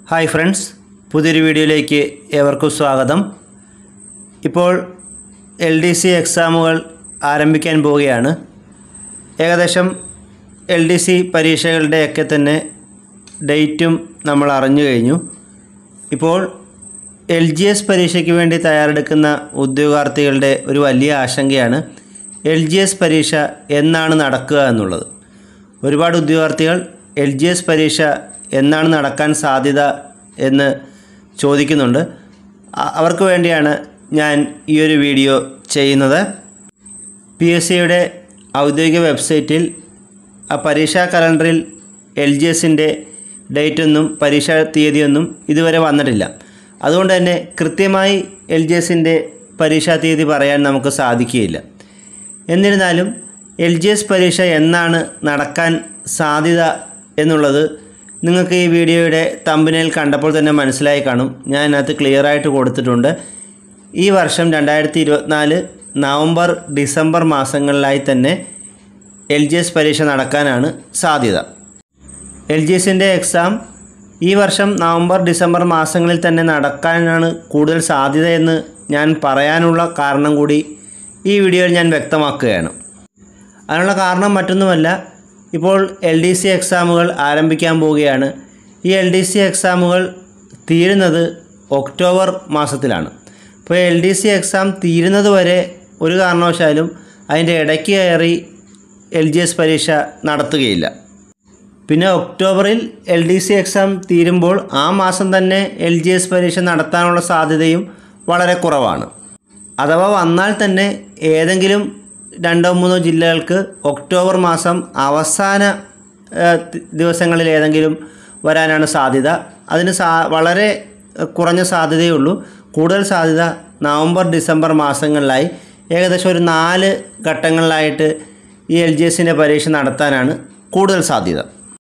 Hi friends, പുതിയൊരു വീഡിയോയിലേക്ക് ഏവർക്കും സ്വാഗതം. ഇപ്പോൾ LDC എക്സാമുകൾ ആരംഭിക്കാൻ പോവുകയാണ്. ഏകദേശം LDC പരീക്ഷകളുടെയൊക്കെ തന്നെ ഡേറ്റും നമ്മൾ അറിഞ്ഞു കഴിഞ്ഞു. ഇപ്പോൾ LGS പരീക്ഷയ്ക്ക് വേണ്ടി തയ്യാറെടുക്കുന്ന ഉദ്യോഗാർത്ഥികളുടെ ഒരു വലിയ ആശങ്കയാണ് LGS പരീക്ഷ എന്നാണ് നടക്കുക എന്നുള്ളത്. ഒരുപാട് ഉദ്യോഗാർത്ഥികൾ LGS പരീക്ഷ എന്നാണ് നടക്കാൻ സാധ്യത എന്ന് ചോദിക്കുന്നുണ്ട്. അവർക്ക് വേണ്ടിയാണ് ഞാൻ ഈ ഒരു വീഡിയോ ചെയ്യുന്നത്. PSCയുടെ ഔദ്യോഗിക വെബ്സൈറ്റിൽ ആ പരീക്ഷാ കലണ്ടറിൽ LGSൻ്റെ ഡേറ്റൊന്നും പരീക്ഷാ തീയതിയൊന്നും ഇതുവരെ വന്നിട്ടില്ല. അതുകൊണ്ട് തന്നെ കൃത്യമായി LGSൻ്റെ പരീക്ഷാ തീയതി പറയാൻ നമുക്ക് സാധിക്കുകയില്ല. എന്നിരുന്നാലും LGS പരീക്ഷ എന്നാണ് നടക്കാൻ സാധ്യത എന്നുള്ളത് നിങ്ങൾക്ക് ഈ വീഡിയോയുടെ തമ്പനയിൽ കണ്ടപ്പോൾ തന്നെ മനസ്സിലായി കാണും. ഞാൻ അതിനകത്ത് ക്ലിയറായിട്ട് കൊടുത്തിട്ടുണ്ട്. ഈ വർഷം 2024 നവംബർ ഡിസംബർ മാസങ്ങളിലായി തന്നെ LGS പരീക്ഷ നടക്കാനാണ് സാധ്യത. LGSൻ്റെ എക്സാം ഈ വർഷം നവംബർ ഡിസംബർ മാസങ്ങളിൽ തന്നെ നടക്കാനാണ് കൂടുതൽ സാധ്യത എന്ന് ഞാൻ പറയാനുള്ള കാരണം കൂടി ഈ വീഡിയോയിൽ ഞാൻ വ്യക്തമാക്കുകയാണ്. അതിനുള്ള കാരണം മറ്റൊന്നുമല്ല, ഇപ്പോൾ LDC എക്സാമുകൾ ആരംഭിക്കാൻ പോവുകയാണ്. ഈ LDC എക്സാമുകൾ തീരുന്നത് ഒക്ടോബർ മാസത്തിലാണ്. അപ്പോൾ LDC എക്സാം തീരുന്നത് വരെ ഒരു കാരണവശാലും അതിൻ്റെ ഇടയ്ക്ക് കയറി LGS പരീക്ഷ നടത്തുകയില്ല. പിന്നെ ഒക്ടോബറിൽ LDC എക്സാം തീരുമ്പോൾ ആ മാസം തന്നെ LGS പരീക്ഷ നടത്താനുള്ള സാധ്യതയും വളരെ കുറവാണ്. അഥവാ വന്നാൽ തന്നെ ഏതെങ്കിലും 2-3 ജില്ലകൾക്ക് ഒക്ടോബർ മാസം അവസാന ദിവസങ്ങളിൽ ഏതെങ്കിലും വരാനാണ് സാധ്യത. അതിന് വളരെ കുറഞ്ഞ സാധ്യതയേ ഉള്ളൂ. കൂടുതൽ സാധ്യത നവംബർ ഡിസംബർ മാസങ്ങളിലായി ഏകദേശം ഒരു 4 ഘട്ടങ്ങളിലായിട്ട് ഈ LGSൻ്റെ പരീക്ഷ നടത്താനാണ് കൂടുതൽ സാധ്യത.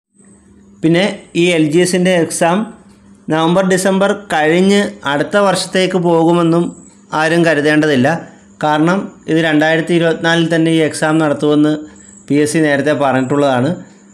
പിന്നെ ഈ LGSൻ്റെ എക്സാം നവംബർ ഡിസംബർ കഴിഞ്ഞ് അടുത്ത വർഷത്തേക്ക് പോകുമെന്നും ആരും കരുതേണ്ടതില്ല. കാരണം ഇത് 2024 തന്നെ ഈ എക്സാം നടത്തുമെന്ന് PSC നേരത്തെ പറഞ്ഞിട്ടുള്ളതാണ്.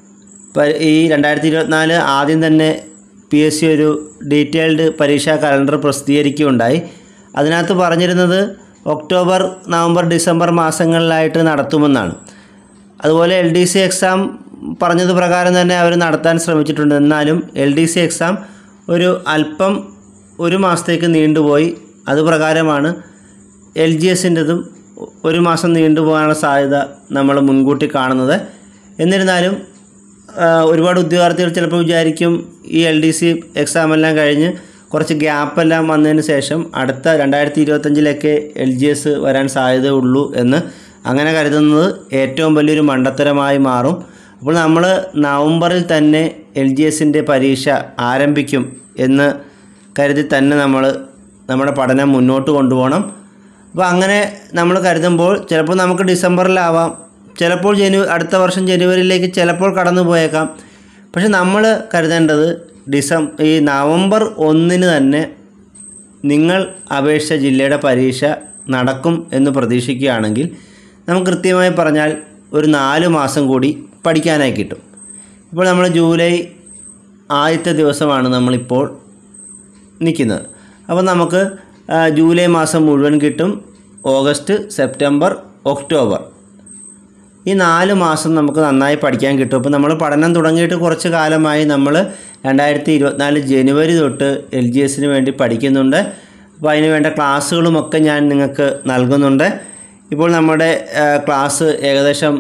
ഈ 2024 ആദ്യം തന്നെ PSC ഒരു ഡീറ്റെയിൽഡ് പരീക്ഷാ കലണ്ടർ പ്രസിദ്ധീകരിക്കുകയുണ്ടായി. അതിനകത്ത് പറഞ്ഞിരുന്നത് ഒക്ടോബർ നവംബർ ഡിസംബർ മാസങ്ങളിലായിട്ട് നടത്തുമെന്നാണ്. അതുപോലെ LDC എക്സാം പറഞ്ഞത് പ്രകാരം തന്നെ അവർ നടത്താൻ ശ്രമിച്ചിട്ടുണ്ട്. എന്നാലും LDC എക്സാം അല്പം ഒരു മാസത്തേക്ക് നീണ്ടുപോയി. അതുപ്രകാരമാണ് LGSൻ്റെതും ഒരു മാസം നീണ്ടുപോകാനുള്ള സാധ്യത നമ്മൾ മുൻകൂട്ടി കാണുന്നത്. എന്നിരുന്നാലും ഒരുപാട് ഉദ്യോഗാർത്ഥികൾ ചിലപ്പോൾ വിചാരിക്കും ഈ LDC എക്സാമെല്ലാം കഴിഞ്ഞ് കുറച്ച് ഗ്യാപ്പെല്ലാം വന്നതിന് ശേഷം അടുത്ത 2025 LGS വരാൻ സാധ്യതയുള്ളൂ എന്ന്. അങ്ങനെ കരുതുന്നത് ഏറ്റവും വലിയൊരു മണ്ടത്തരമായി മാറും. അപ്പോൾ നമ്മൾ നവംബറിൽ തന്നെ LGSൻ്റെ പരീക്ഷ ആരംഭിക്കും എന്ന് കരുതി തന്നെ നമ്മുടെ പഠനം മുന്നോട്ട് കൊണ്ടുപോകണം. അപ്പോൾ അങ്ങനെ നമ്മൾ കരുതുമ്പോൾ ചിലപ്പോൾ നമുക്ക് ഡിസംബറിലാവാം, ചിലപ്പോൾ അടുത്ത വർഷം ജനുവരിയിലേക്ക് ചിലപ്പോൾ കടന്നു പോയേക്കാം. പക്ഷെ നമ്മൾ കരുതേണ്ടത് ഈ നവംബർ 1 തന്നെ നിങ്ങൾ അപേക്ഷിച്ച ജില്ലയുടെ പരീക്ഷ നടക്കും എന്ന് പ്രതീക്ഷിക്കുകയാണെങ്കിൽ നമുക്ക് കൃത്യമായി പറഞ്ഞാൽ ഒരു 4 മാസം കൂടി പഠിക്കാനായി കിട്ടും. ഇപ്പോൾ നമ്മൾ ജൂലൈ ആദ്യത്തെ ദിവസമാണ് നമ്മളിപ്പോൾ നിൽക്കുന്നത്. അപ്പോൾ നമുക്ക് ജൂലൈ മാസം മുഴുവൻ കിട്ടും. ഓഗസ്റ്റ്, സെപ്റ്റംബർ, ഒക്ടോബർ, ഈ 4 മാസം നമുക്ക് നന്നായി പഠിക്കാൻ കിട്ടും. അപ്പോൾ നമ്മൾ പഠനം തുടങ്ങിയിട്ട് കുറച്ച് കാലമായി നമ്മൾ 2024 ജനുവരി തൊട്ട് LGSന് വേണ്ടി പഠിക്കുന്നുണ്ട്. അപ്പോൾ അതിന് വേണ്ട ക്ലാസ്സുകളുമൊക്കെ ഞാൻ നിങ്ങൾക്ക് നൽകുന്നുണ്ട്. ഇപ്പോൾ നമ്മുടെ ക്ലാസ് ഏകദേശം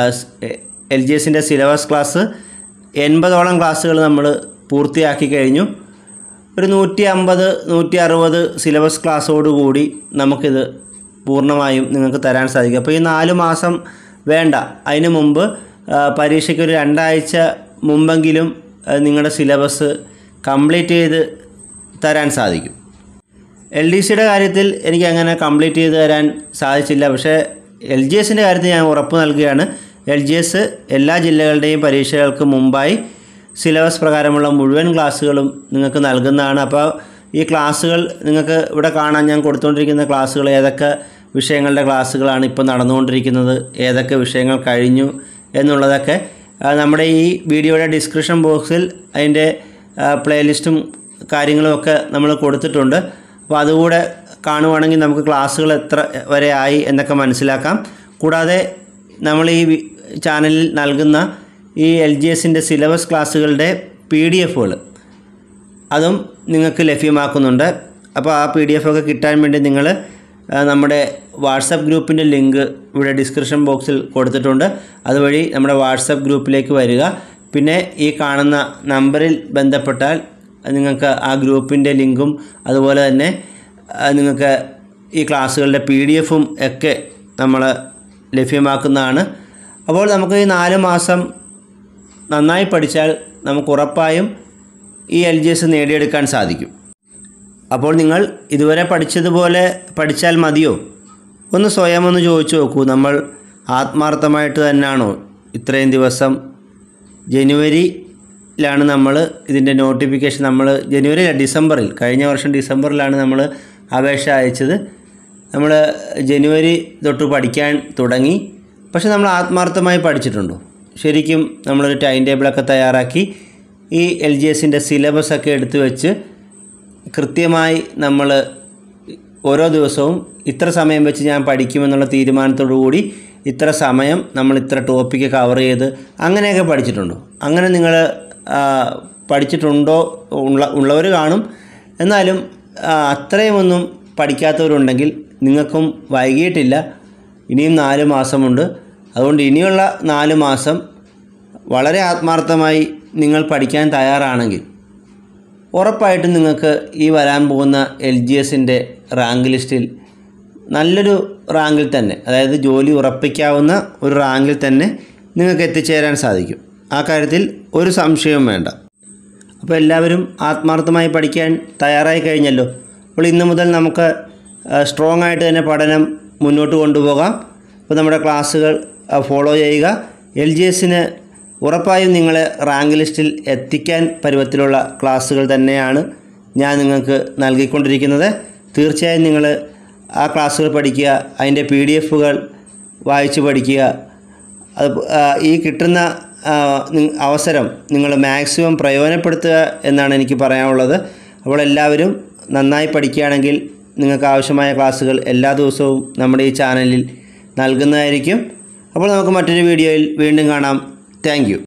LGSൻ്റെ സിലബസ് ക്ലാസ് 80ഓളം ക്ലാസ്സുകൾ നമ്മൾ പൂർത്തിയാക്കി കഴിഞ്ഞു. ഒരു 150-160 സിലബസ് ക്ലാസ്സോടുകൂടി നമുക്കിത് പൂർണ്ണമായും നിങ്ങൾക്ക് തരാൻ സാധിക്കും. അപ്പോൾ ഈ 4 മാസം വേണ്ട, അതിന് മുമ്പ് പരീക്ഷയ്ക്ക് ഒരു 2 ആഴ്ച മുമ്പെങ്കിലും നിങ്ങളുടെ സിലബസ് കംപ്ലീറ്റ് ചെയ്ത് തരാൻ സാധിക്കും. LDCയുടെ കാര്യത്തിൽ എനിക്ക് അങ്ങനെ കംപ്ലീറ്റ് ചെയ്ത് തരാൻ സാധിച്ചില്ല. പക്ഷേ LGSൻ്റെ കാര്യത്തിൽ ഞാൻ ഉറപ്പ് നൽകുകയാണ്. LGS എല്ലാ ജില്ലകളുടെയും പരീക്ഷകൾക്ക് മുമ്പായി സിലബസ് പ്രകാരമുള്ള മുഴുവൻ ക്ലാസ്സുകളും നിങ്ങൾക്ക് നൽകുന്നതാണ്. അപ്പോൾ ഈ ക്ലാസ്സുകൾ നിങ്ങൾക്ക് ഇവിടെ കാണാൻ ഞാൻ കൊടുത്തുകൊണ്ടിരിക്കുന്ന ക്ലാസ്സുകൾ ഏതൊക്കെ വിഷയങ്ങളുടെ ക്ലാസ്സുകളാണ് ഇപ്പോൾ നടന്നുകൊണ്ടിരിക്കുന്നത്, ഏതൊക്കെ വിഷയങ്ങൾ കഴിഞ്ഞു എന്നുള്ളതൊക്കെ നമ്മുടെ ഈ വീഡിയോയുടെ ഡിസ്ക്രിപ്ഷൻ ബോക്സിൽ അതിൻ്റെ പ്ലേലിസ്റ്റും കാര്യങ്ങളുമൊക്കെ നമ്മൾ കൊടുത്തിട്ടുണ്ട്. അപ്പോൾ അതുകൂടെ കാണുവാണെങ്കിൽ നമുക്ക് ക്ലാസ്സുകൾ എത്ര വരെ ആയി എന്നൊക്കെ മനസ്സിലാക്കാം. കൂടാതെ നമ്മൾ ഈ ചാനലിൽ നൽകുന്ന ഈ LGSൻ്റെ സിലബസ് ക്ലാസ്സുകളുടെ PDF-കൾ അതും നിങ്ങൾക്ക് ലഭ്യമാക്കുന്നുണ്ട്. അപ്പോൾ ആ PDF ഒക്കെ കിട്ടാൻ വേണ്ടി നിങ്ങൾ നമ്മുടെ വാട്സപ്പ് ഗ്രൂപ്പിൻ്റെ ലിങ്ക് ഇവിടെ ഡിസ്ക്രിപ്ഷൻ ബോക്സിൽ കൊടുത്തിട്ടുണ്ട്. അതുവഴി നമ്മുടെ വാട്സപ്പ് ഗ്രൂപ്പിലേക്ക് വരിക. പിന്നെ ഈ കാണുന്ന നമ്പറിൽ ബന്ധപ്പെട്ടാൽ നിങ്ങൾക്ക് ആ ഗ്രൂപ്പിൻ്റെ ലിങ്കും അതുപോലെ തന്നെ നിങ്ങൾക്ക് ഈ ക്ലാസ്സുകളുടെ PDF-ഉം ഒക്കെ നമ്മൾ ലഭ്യമാക്കുന്നതാണ്. അപ്പോൾ നമുക്ക് ഈ 4 മാസം നന്നായി പഠിച്ചാൽ നമുക്ക് ഉറപ്പായും ഈ LGS നേടിയെടുക്കാൻ സാധിക്കും. അപ്പോൾ നിങ്ങൾ ഇതുവരെ പഠിച്ചതുപോലെ പഠിച്ചാൽ മതിയോ? സ്വയം ചോദിച്ചു നോക്കൂ. നമ്മൾ ആത്മാർത്ഥമായിട്ട് തന്നെയാണോ ഇത്രയും ദിവസം ജനുവരിയിലാണ് നമ്മൾ ഇതിൻ്റെ നോട്ടിഫിക്കേഷൻ ഡിസംബറിൽ കഴിഞ്ഞ വർഷം ഡിസംബറിലാണ് നമ്മൾ അപേക്ഷ അയച്ചത്. നമ്മൾ ജനുവരി തൊട്ട് പഠിക്കാൻ തുടങ്ങി. പക്ഷെ നമ്മൾ ആത്മാർത്ഥമായി പഠിച്ചിട്ടുണ്ടോ? ശരിക്കും നമ്മളൊരു ടൈം ടേബിളൊക്കെ തയ്യാറാക്കി ഈ LGSൻ്റെ സിലബസൊക്കെ എടുത്തു വെച്ച് കൃത്യമായി നമ്മൾ ഓരോ ദിവസവും ഇത്ര സമയം വെച്ച് ഞാൻ പഠിക്കുമെന്നുള്ള തീരുമാനത്തോടു കൂടി ഇത്ര സമയം നമ്മൾ ഇത്ര ടോപ്പിക്ക് കവർ ചെയ്ത് അങ്ങനെയൊക്കെ പഠിച്ചിട്ടുണ്ടോ? അങ്ങനെ നിങ്ങൾ പഠിച്ചിട്ടുണ്ടോ? ഉള്ളവർ കാണും. എന്നാലും അത്രയുമൊന്നും പഠിക്കാത്തവരുണ്ടെങ്കിൽ നിങ്ങൾക്കും വൈകിയിട്ടില്ല. ഇനിയും 4 മാസമുണ്ട്. അതുകൊണ്ട് ഇനിയുള്ള 4 മാസം വളരെ ആത്മാർത്ഥമായി നിങ്ങൾ പഠിക്കാൻ തയ്യാറാണെങ്കിൽ ഉറപ്പായിട്ടും നിങ്ങൾക്ക് ഈ വരാൻ പോകുന്ന LGSൻ്റെ റാങ്ക് ലിസ്റ്റിൽ നല്ലൊരു റാങ്കിൽ തന്നെ, അതായത് ജോലി ഉറപ്പിക്കാവുന്ന ഒരു റാങ്കിൽ തന്നെ നിങ്ങൾക്ക് എത്തിച്ചേരാൻ സാധിക്കും. ആ കാര്യത്തിൽ ഒരു സംശയവും വേണ്ട. അപ്പോൾ എല്ലാവരും ആത്മാർത്ഥമായി പഠിക്കാൻ തയ്യാറായി കഴിഞ്ഞല്ലോ. അപ്പോൾ ഇന്നു മുതൽ നമുക്ക് സ്ട്രോങ് ആയിട്ട് തന്നെ പഠനം മുന്നോട്ട് കൊണ്ടുപോകാം. അപ്പോൾ നമ്മുടെ ക്ലാസ്സുകൾ ഫോളോ ചെയ്യുക. LGSന് ഉറപ്പായും നിങ്ങളെ റാങ്ക് ലിസ്റ്റിൽ എത്തിക്കാൻ പരുവത്തിലുള്ള ക്ലാസ്സുകൾ തന്നെയാണ് ഞാൻ നിങ്ങൾക്ക് നൽകിക്കൊണ്ടിരിക്കുന്നത്. തീർച്ചയായും നിങ്ങൾ ആ ക്ലാസ്സുകൾ പഠിക്കുക, അതിൻ്റെ PDF-കൾ വായിച്ച് പഠിക്കുക. അത് ഈ കിട്ടുന്ന അവസരം നിങ്ങൾ മാക്സിമം പ്രയോജനപ്പെടുത്തുക എന്നാണ് എനിക്ക് പറയാനുള്ളത്. അപ്പോൾ എല്ലാവരും നന്നായി പഠിക്കുകയാണെങ്കിൽ നിങ്ങൾക്ക് ആവശ്യമായ ക്ലാസ്സുകൾ എല്ലാ ദിവസവും നമ്മുടെ ഈ ചാനലിൽ നൽകുന്നതായിരിക്കും. അപ്പോൾ നമുക്ക് മറ്റൊരു വീഡിയോയിൽ വീണ്ടും കാണാം. Thank U.